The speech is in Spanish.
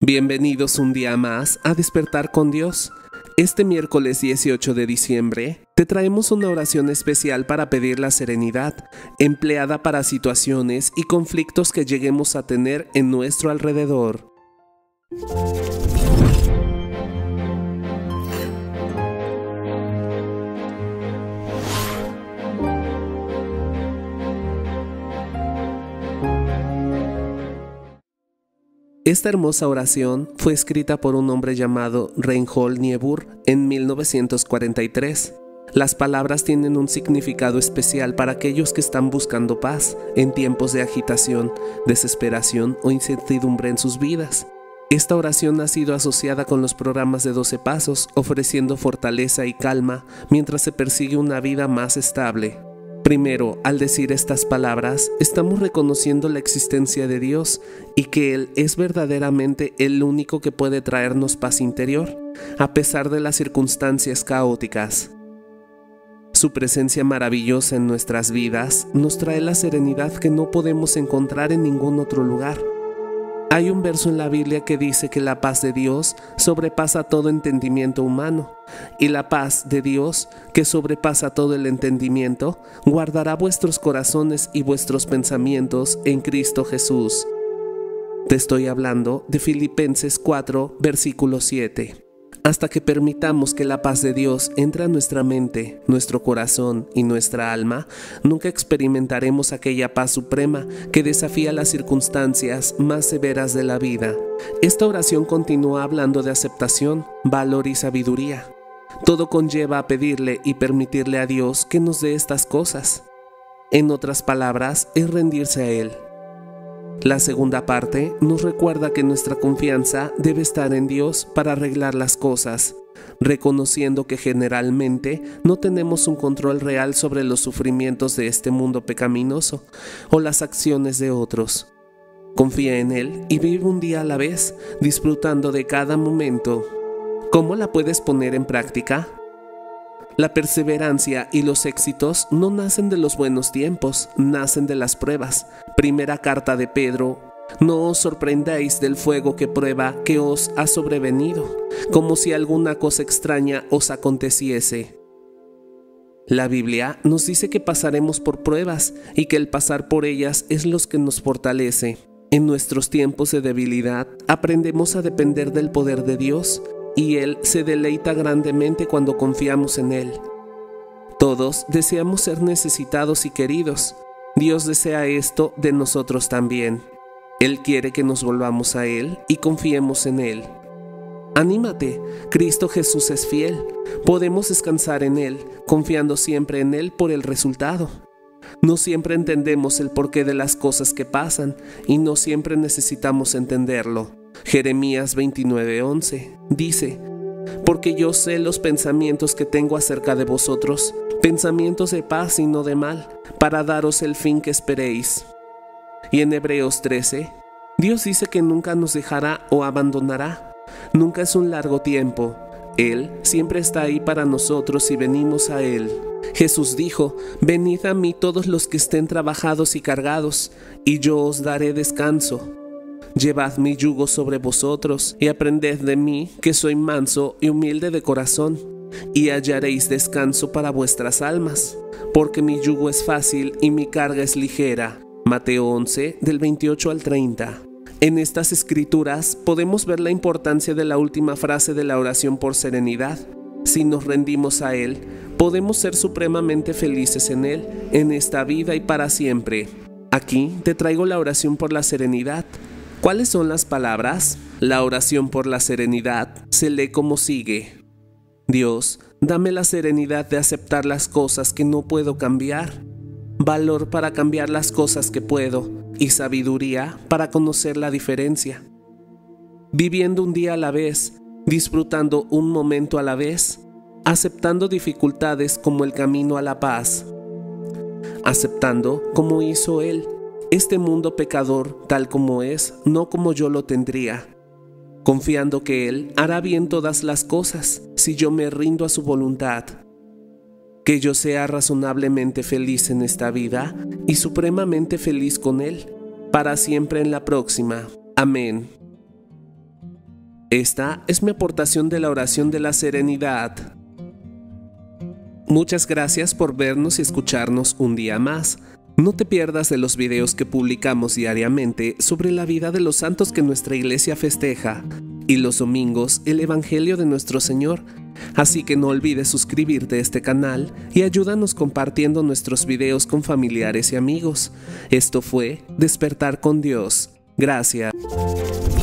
Bienvenidos un día más a Despertar con Dios. Este miércoles 18 de diciembre te traemos una oración especial para pedir la serenidad, empleada para situaciones y conflictos que lleguemos a tener en nuestro alrededor. Esta hermosa oración fue escrita por un hombre llamado Reinhold Niebuhr en 1943. Las palabras tienen un significado especial para aquellos que están buscando paz en tiempos de agitación, desesperación o incertidumbre en sus vidas. Esta oración ha sido asociada con los programas de 12 pasos, ofreciendo fortaleza y calma mientras se persigue una vida más estable. Primero, al decir estas palabras, estamos reconociendo la existencia de Dios y que Él es verdaderamente el único que puede traernos paz interior, a pesar de las circunstancias caóticas. Su presencia maravillosa en nuestras vidas nos trae la serenidad que no podemos encontrar en ningún otro lugar. Hay un verso en la Biblia que dice que la paz de Dios sobrepasa todo entendimiento humano, y la paz de Dios, que sobrepasa todo el entendimiento, guardará vuestros corazones y vuestros pensamientos en Cristo Jesús. Te estoy hablando de Filipenses 4, versículo 7. Hasta que permitamos que la paz de Dios entre a nuestra mente, nuestro corazón y nuestra alma, nunca experimentaremos aquella paz suprema que desafía las circunstancias más severas de la vida. Esta oración continúa hablando de aceptación, valor y sabiduría. Todo conlleva a pedirle y permitirle a Dios que nos dé estas cosas. En otras palabras, es rendirse a Él. La segunda parte nos recuerda que nuestra confianza debe estar en Dios para arreglar las cosas, reconociendo que generalmente no tenemos un control real sobre los sufrimientos de este mundo pecaminoso o las acciones de otros. Confía en Él y vive un día a la vez, disfrutando de cada momento. ¿Cómo la puedes poner en práctica? La perseverancia y los éxitos no nacen de los buenos tiempos, nacen de las pruebas. Primera carta de Pedro: no os sorprendáis del fuego que prueba que os ha sobrevenido, como si alguna cosa extraña os aconteciese. La Biblia nos dice que pasaremos por pruebas y que el pasar por ellas es lo que nos fortalece. En nuestros tiempos de debilidad aprendemos a depender del poder de Dios, y Él se deleita grandemente cuando confiamos en Él. Todos deseamos ser necesitados y queridos. Dios desea esto de nosotros también. Él quiere que nos volvamos a Él y confiemos en Él. Anímate, Cristo Jesús es fiel. Podemos descansar en Él, confiando siempre en Él por el resultado. No siempre entendemos el porqué de las cosas que pasan y no siempre necesitamos entenderlo. Jeremías 29:11 dice: porque yo sé los pensamientos que tengo acerca de vosotros, pensamientos de paz y no de mal, para daros el fin que esperéis. Y en Hebreos 13, Dios dice que nunca nos dejará o abandonará. Nunca es un largo tiempo. Él siempre está ahí para nosotros si venimos a Él. Jesús dijo: venid a mí todos los que estén trabajados y cargados, y yo os daré descanso. Llevad mi yugo sobre vosotros y aprended de mí, que soy manso y humilde de corazón, y hallaréis descanso para vuestras almas, porque mi yugo es fácil y mi carga es ligera. Mateo 11, del 28 al 30. En estas escrituras podemos ver la importancia de la última frase de la oración por serenidad. Si nos rendimos a Él, podemos ser supremamente felices en Él, en esta vida y para siempre. Aquí te traigo la oración por la serenidad. ¿Cuáles son las palabras? La oración por la serenidad se lee como sigue: Dios, dame la serenidad de aceptar las cosas que no puedo cambiar, valor para cambiar las cosas que puedo y sabiduría para conocer la diferencia. Viviendo un día a la vez, disfrutando un momento a la vez, aceptando dificultades como el camino a la paz, aceptando como hizo Él este mundo pecador tal como es, no como yo lo tendría, confiando que Él hará bien todas las cosas si yo me rindo a su voluntad. Que yo sea razonablemente feliz en esta vida y supremamente feliz con Él, para siempre en la próxima. Amén. Esta es mi aportación de la oración de la serenidad. Muchas gracias por vernos y escucharnos un día más. No te pierdas de los videos que publicamos diariamente sobre la vida de los santos que nuestra iglesia festeja, y los domingos el Evangelio de nuestro Señor. Así que no olvides suscribirte a este canal y ayúdanos compartiendo nuestros videos con familiares y amigos. Esto fue Despertar con Dios. Gracias.